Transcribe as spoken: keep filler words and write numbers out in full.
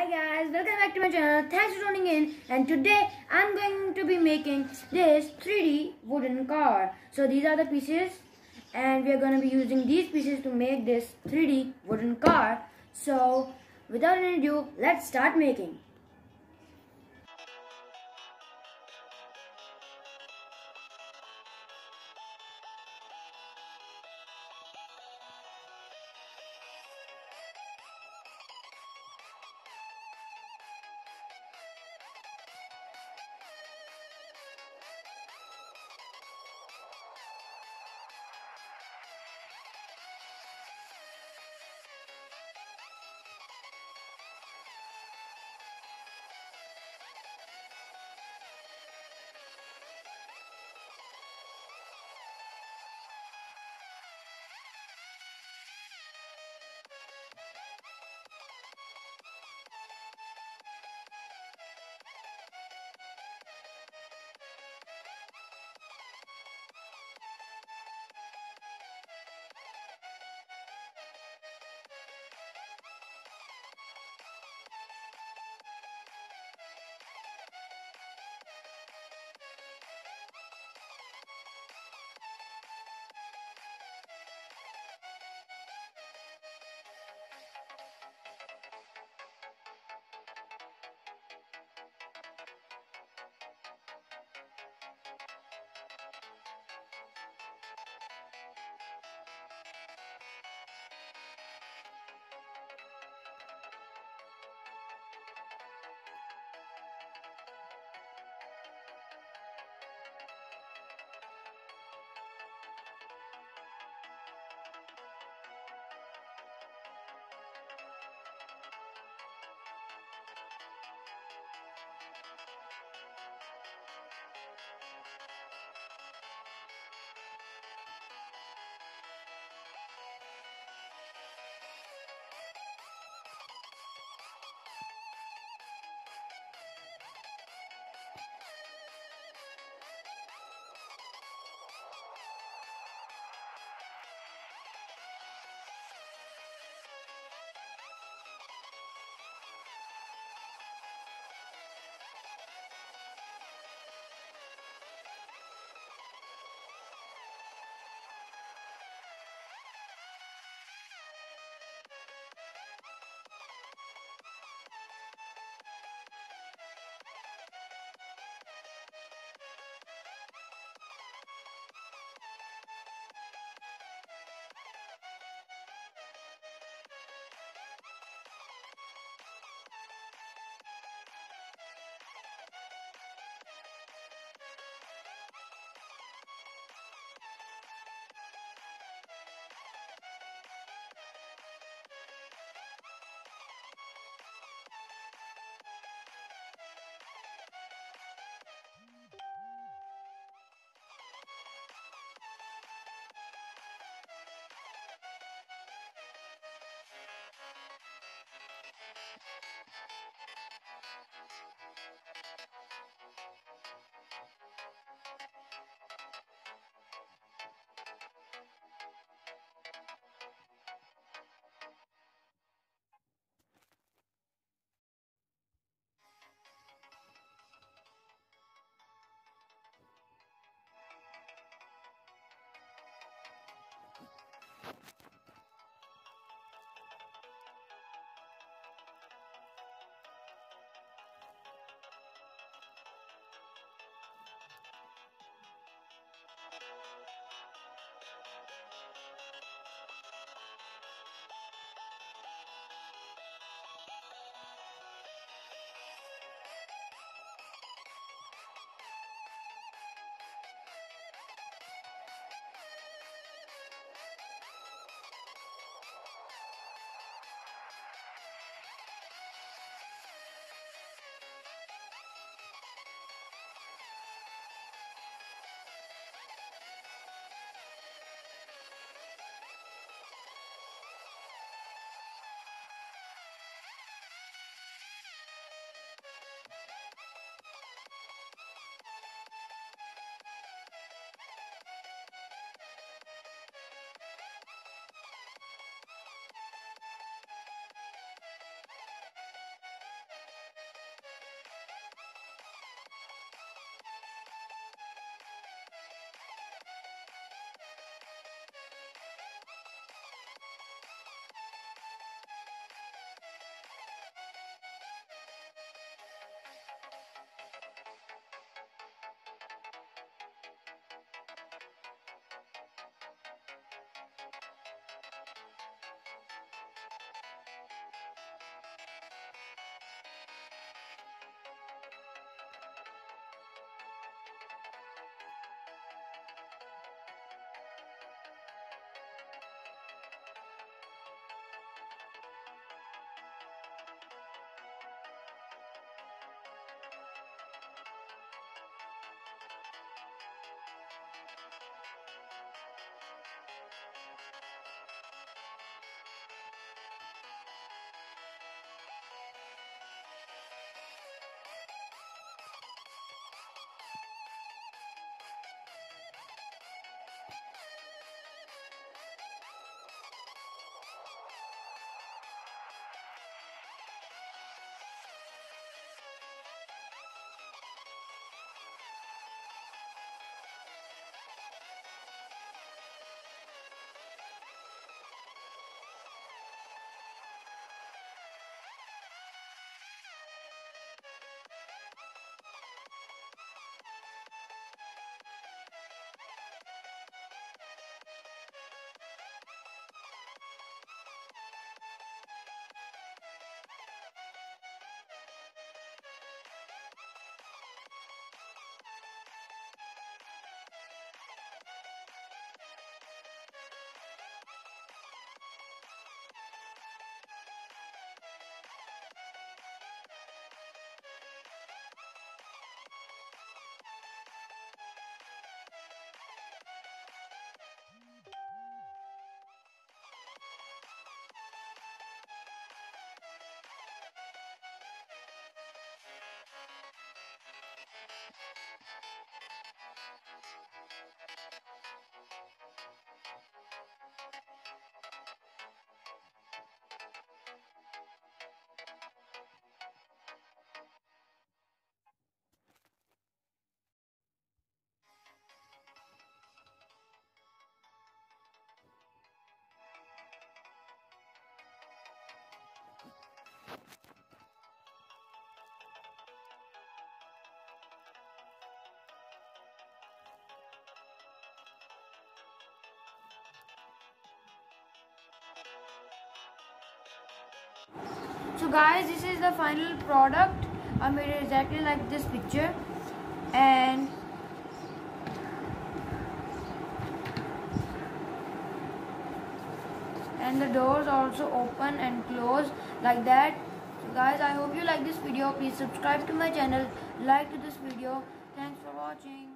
Hi guys, welcome back to my channel. Thanks for tuning in. And today I'm going to be making this three D wooden car. So these are the pieces, and we are going to be using these pieces to make this three D wooden car. So without any ado, let's start making. So guys, this is the final product. I made it exactly like this picture, and and the doors also open and close like that. So guys, I hope you like this video. Please subscribe to my channel, like to this video. Thanks for watching.